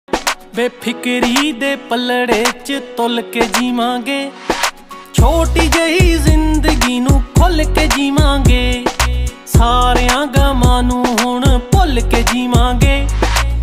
बेफिक्री दे पलड़े च तुल के जीवांगे, छोटी जही जिंदगी नू खुल के जीवांगे, सारियां गमां नू हुण भुल के जीवांगे।